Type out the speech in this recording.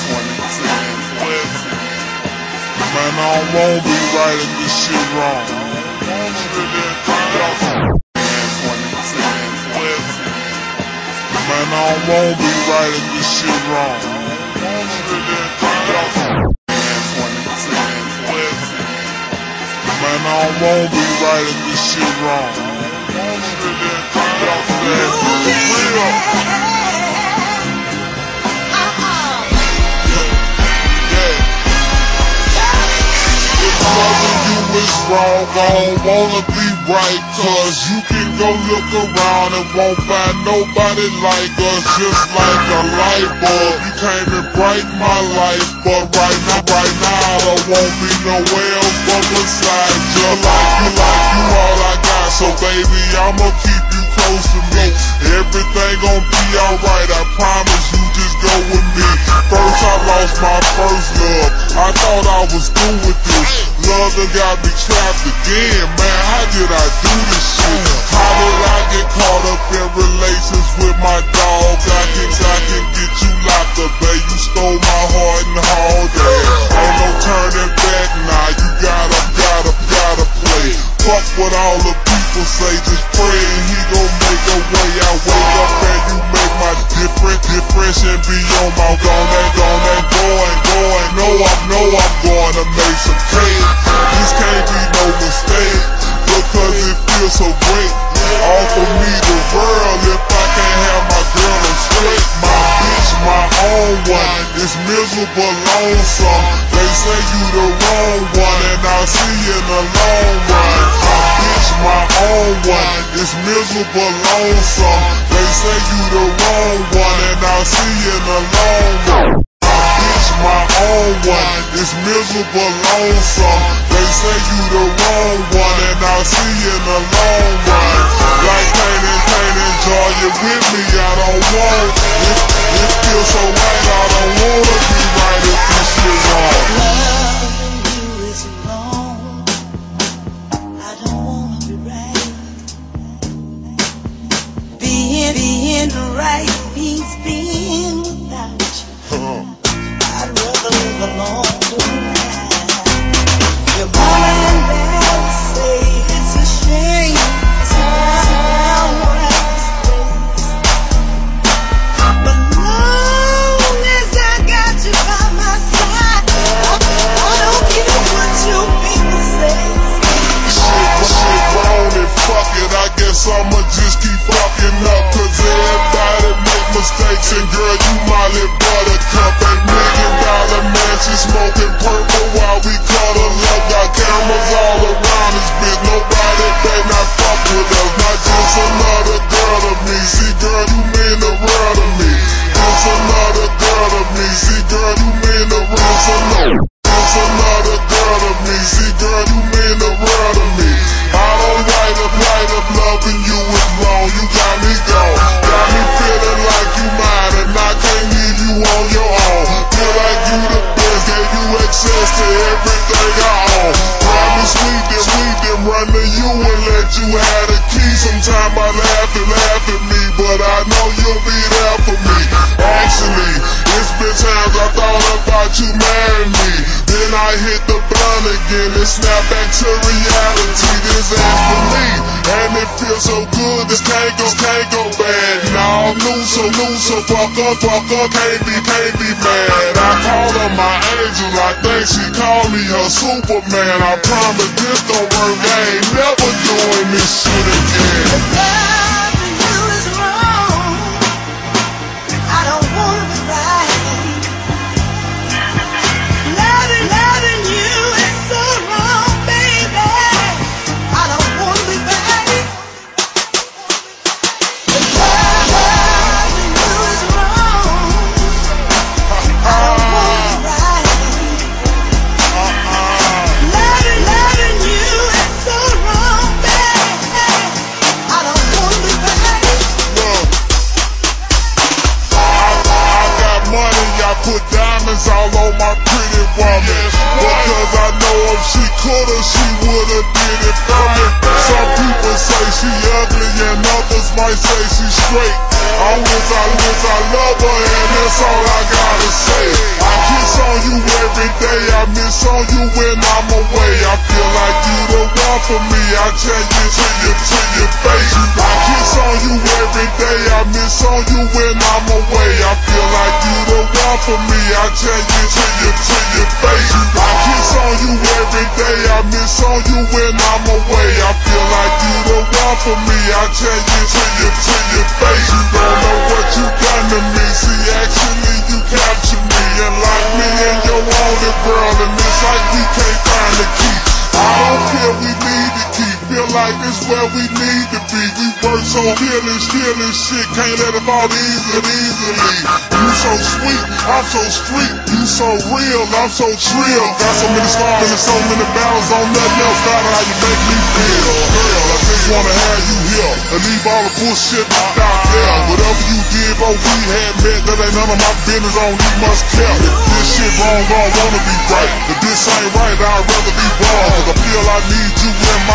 Man, I don't wanna be writing this shit wrong. Man, I don't wanna be writing this shit wrong. Man, I don't wanna be writing this shit wrong. Wrong, I don't wanna be right, cause you can go look around and won't find nobody like us. Just like a light bulb, you came and brighten my life, but right now I don't want me nowhere else but beside you. Like you all I got, so baby I'ma keep you close to me. Everything gon' be alright, I promise you, just go with me. First I lost my first love, I thought I was through with this. Love done got me trapped again, man, how did I do this shit? How did I get caught up in relations with my dog? I can get you locked up, babe, you stole my heart and hauled that. Ain't no turning back now, you gotta play. Fuck what all the people say, just pray and he gon' make a way. I wake up and you make my difference and be on my going. Know I'm gonna make some cake. This can't be no mistake, because it feels so great. Offer me the world if I can't have my girl on straight. My bitch, my own one, it's miserable lonesome. They say you the wrong one, and I'll see you in the long run. My bitch, my own one, it's miserable lonesome. They say you the wrong one, and I'll see you in the long run. My own one, it's miserable lonesome. They say you the wrong one, and I'll see you in the long run. Like can't enjoy you with me, I don't want it. It feels so right, I don't wanna be right if this shit wrong. Loving you is wrong, I don't wanna be right. Being right means being without you. I'd rather live alone. Your mama and dad say it's a shame. But long as I got you by my side, I don't care what your people say. Shit grown and fuck it, I guess I'ma just keep fucking up. Cause everybody make mistakes, and girl, you my little buttercup. Ain't $1,000,000 mansion smoking purple while we cuddle up. Got cameras all around this bitch, nobody better not fuck with us. Not just another girl to me, see girl, you mean the world to me. It's another girl to me, see girl, you mean the world to me. It's another girl to me, see girl, you mean the world to me. I don't write up loving you is wrong, you got me gone. Got me feeling like you mine, and I can't leave you on your own. Feel like you the best, gave you access to everything I own. Promise sweet them run to you and let you have the key. Sometimes I laugh at me, but I know you'll be there for me. Actually, it's been times I thought about you marrying me. Then I hit the blunt again and snap back to reality. This ain't for me, and it feels so good, this can't go bad. Now I'm new, so fuck up, can't be mad. I call her my angel, I think she called me her Superman. I promise this don't work, I ain't never doing this shit again. Loving you is wrong, I don't wanna be right. Loving you is so wrong, baby, I don't wanna be right. Loving you is wrong, I don't wanna be right. Loving you is so wrong, baby, I don't wanna be right. Look, I got money, I put diamonds all on my pretty woman. Because I know if she coulda, she woulda did it for me. Some people say she ugly and others might say she straight. I wish I love her, and that's all I gotta say. I miss on you when I'm away. I feel like you the one for me. I tell you to your face. I kiss on you every day. I miss on you when I'm away. I feel like you the one for me. I tell you to your face. I kiss on you every day. I miss on you when I'm away. I feel like you the one for me. I tell you to your face. You don't know what you done to me. See, actually you captured me and locked me in your only girl, and it's like we can't find the key. I don't care, we need to keep. Feel like it's where we need to be. We work so killing shit, can't let it fall easily. You so sweet, I'm so street. You so real, I'm so trill. Got so many stars and so many battles on nothing else. Matter how you make me feel. Girl, I just wanna have you here and leave all the bullshit out there. Whatever you did, but we had met, that ain't none of my business. On you must care. This shit wrong, don't wanna be right. If this ain't right, I'd rather be wrong. 'Cause I feel I need you in my